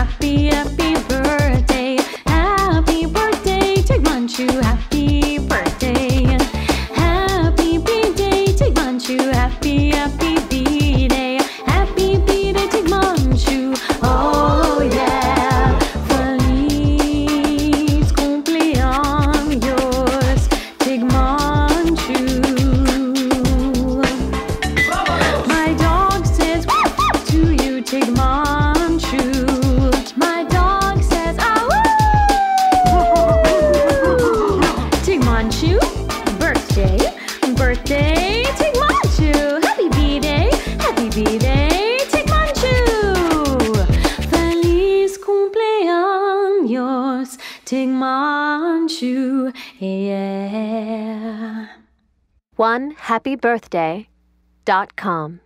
happy, happy birthday. Happy birthday, Tigmanchu, happy birthday. Happy B-Day, Tigmanchu, happy, happy B-Day. Happy B-Day, Tigmanchu, oh yeah. Feliz cumpleaños, Tigmanchu. My dog says woof woof to you, Tigmanchu. My dog says ah woo. Tigmanchu, birthday, birthday, Tigmanchu. Happy B-Day, Tigmanchu. Feliz cumpleaños, Tigmanchu, yeah. OneHappyBirthday.com